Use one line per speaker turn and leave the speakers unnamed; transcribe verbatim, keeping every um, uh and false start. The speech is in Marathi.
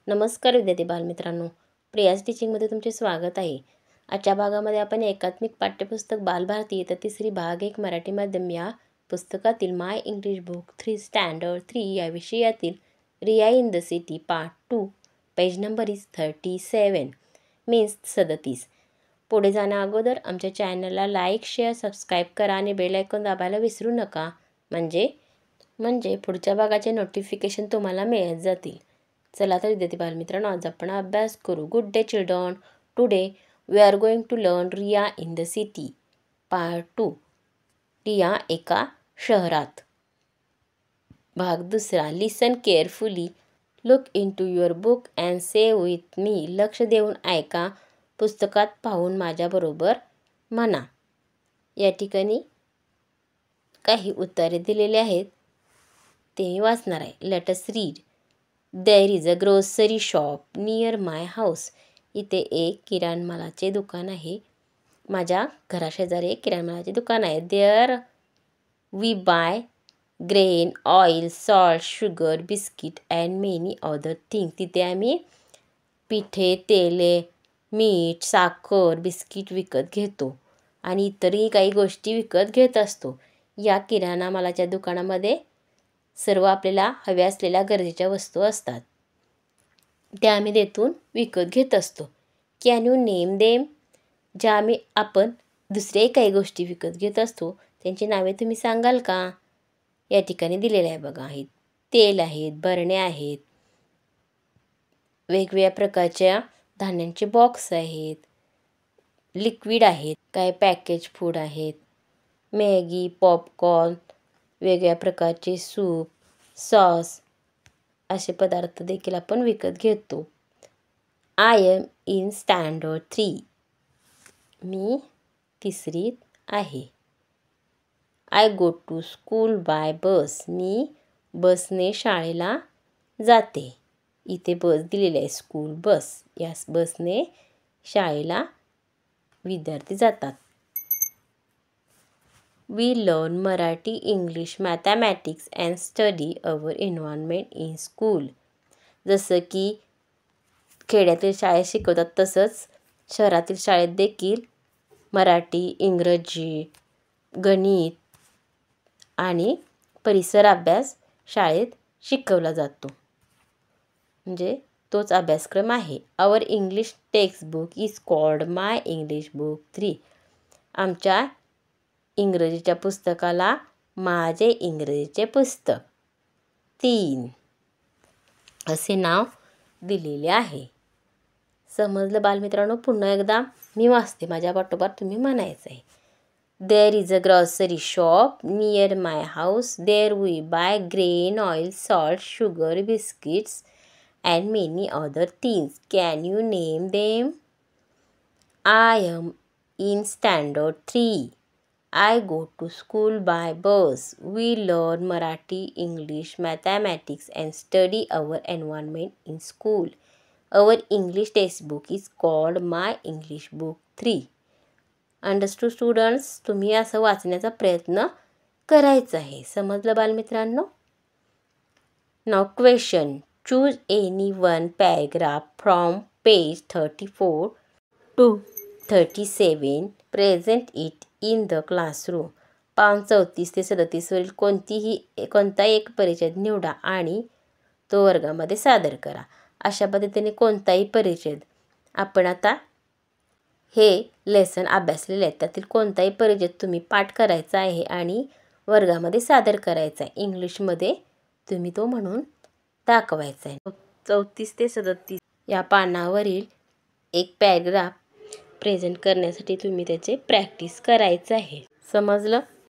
नमस्कार विद्यार्थी बालमित्रांनो, प्रियाज टीचिंगमध्ये तुमचे स्वागत आहे। आजच्या भागामध्ये आपण एकात्मिक पाठ्यपुस्तक बालभारती इयत्ता तिसरी भाग एक मराठी माध्यम या पुस्तकातील my English book three standard three या विषयातील Riya in the city part two page number is thirty seven means सदतीस। पुढे जाण्या अगोदर आमच्या चॅनलला लाईक शेअर सबस्क्राईब करा आणि बेल आयकॉन दाबायला विसरू नका, म्हणजे म्हणजे पुढच्या भागाचे नोटिफिकेशन तुम्हाला मिळत जातील। चला तर विद्यार्थी बालमित्रांनो, आज आपण अभ्यास करू। Good day children, today we are going to learn Riya in the city part two. Riya एका शहरात। भाग दुसरा। Listen carefully, look into your book and say with me. लक्ष देऊन ऐका, पुस्तकात पाहून माझ्याबरोबर म्हणा। या ठिकाणी काही उत्तरे दिलेली आहेत, ते मी वाचणार आहे। Let us read. There is a grocery shop near my house. इथे एक किराणमालाचे दुकान आहे, माझ्या घराशेजारी एक किराणमालाचे दुकान आहे। There we buy grain oil salt sugar biscuit and many other thing. तिथे आम्ही पिठे तेले मीठ साखर बिस्किट विकत घेतो आणि इतरही काही गोष्टी विकत घेत असतो। या किराणा मालाच्या दुकानामध्ये सर्व आपल्याला हव्या असलेल्या गरजेच्या वस्तू असतात, त्या आम्ही तेथून विकत घेत असतो। Can you name them. ज्या आम्ही आपण दुसऱ्याही काही गोष्टी विकत घेत असतो त्यांची नावे तुम्ही सांगाल का? या ठिकाणी दिलेले आहे बघा, आहेत तेल आहेत, बरण्या आहेत, वेगवेगळ्या प्रकारच्या धान्यांचे बॉक्स आहेत, लिक्विड आहेत, काय पॅकेज फूड आहेत, मॅगी पॉपकॉर्न, वेगवेगळ्या प्रकारचे सूप सॉस असे पदार्थ देखील आपण विकत घेतो। I am in standard three. मी तिसरीत आहे। I go to school by bus. मी बसने शाळेला जाते। इथे बस दिलेली आहे, स्कूल बस। या बसने शाळेला विद्यार्थी जातात। We learn Marathi English mathematics and study our environment in school. जसं की खेड्यातील शाळेत शिकवतात तसंच शहरातील शाळेत देखील मराठी इंग्रजी गणित आणि परिसर अभ्यास शाळेत शिकवला जातो, म्हणजे तोच अभ्यासक्रम आहे। Our English text book is called my English book three. आमच्या इंग्रजीच्या पुस्तकाला माझे इंग्रजीचे पुस्तक तीन असे नाव दिलेले आहे। समजलं बालमित्रांनो? पुन्हा एकदा मी वाचते, माझ्या पाठोपाठ तुम्ही म्हणायचं आहे। There is a grocery shop near my house. There we buy grain oil salt sugar biscuits and many other things. Can you name them? I am in standard three. I go to school by bus. We learn Marathi, English, mathematics and study our environment in school. Our English textbook is called My English Book three. Understood students? तुम्ही असं वाचण्याचा प्रयत्न करायचा आहे। समजलं बालमित्रांनो? Now question. Choose any one paragraph from page thirty-four to thirty-seven. Present it in the classroom. पान चौतीस ते सदतीसवरील कोणतीही कोणता एक परिच्छेद निवडा आणि तो वर्गामध्ये सादर करा। अशा पद्धतीने कोणताही परिच्छेद आपण आता हे लेसन अभ्यासलेले आहेत, त्यातील कोणताही परिच्छेद तुम्ही पाठ करायचा आहे आणि वर्गामध्ये सादर करायचा आहे। इंग्लिशमध्ये तुम्ही तो म्हणून दाखवायचा आहे। चौतीस ते सदतीस या पानावरील एक पॅराग्राफ प्रेझेंट करण्यासाठी तुम्ही त्याचे प्रॅक्टिस करायचं आहे। समजलं?